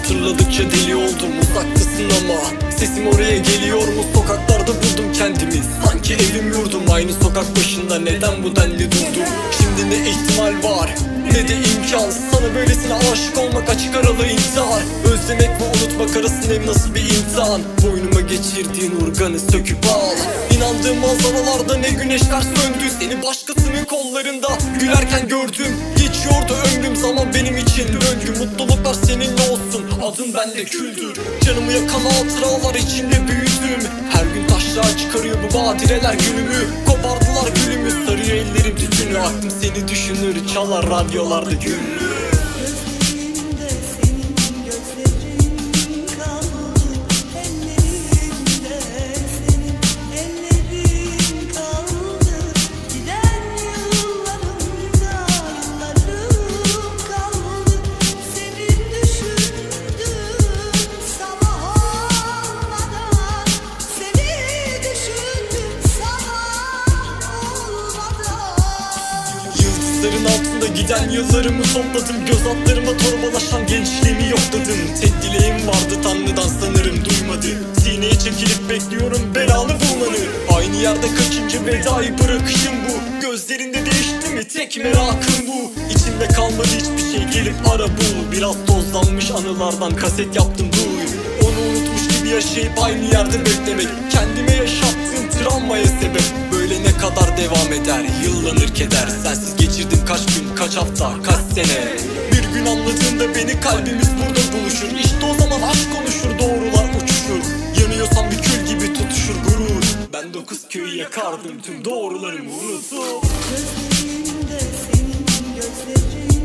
Hatırladıkça deli oldum, uzaktasın ama sesim oraya geliyor mu? Sokaklarda buldum kendimi, sanki evim yurdum. Aynı sokak başında neden bu denli durdum? Şimdi ne ihtimal var ne de imkan, sana böylesine aşık olmak açık aralı intihar. Özlemek ve unutmak arasındayım, nasıl bir imtihan? Boynuma geçirdiğin urganı söküp al. İnandığım manzaralarda ne güneşler söndü, seni başkasının kollarında gülerken gördüm. Geçiyordu ömrüm, zaman benim için döngü. Mutluluklar seninle olsun, adın bende küldür. Canımı yakan hatıralar içinde büyüdüm. Her gün taşlar çıkarıyor bu badireler günümü. Kopardılar gülümü, sarıyor ellerim tütünü. Aklım seni düşünür, çalar radyolarda günlü. Yıldızların altında giden yıllarımı topladım. Göz altlarıma torbalaşan gençliğimi yokladım. Tek dileğim vardı Tanrı'dan, sanırım duymadı. Sineye çekilip bekliyorum belanı bulmanı. Aynı yerde kaçıncı vedayı bırakışım bu. Gözlerinde değişti mi tek merakım bu. İçimde kalmadı hiçbir şey, gelip ara bul. Biraz tozlanmış anılardan kaset yaptım duy. Onu unutmuş gibi yaşayıp aynı yerde beklemek, kendime yaşattığım travmaya sebep. Böyle ne kadar devam eder, yıllanır keder. Sensiz geçirdim kaç gün, kaç hafta, kaç sene. Bir gün anladığında beni, kalbimiz burada buluşur. İşte o zaman aşk konuşur, doğrular uçuşur. Yanıyorsam bir kül gibi tutuşur gurur. Ben 9 köyü yakardım, tüm doğrularımı unutup. Gözlerinde senin gözlerin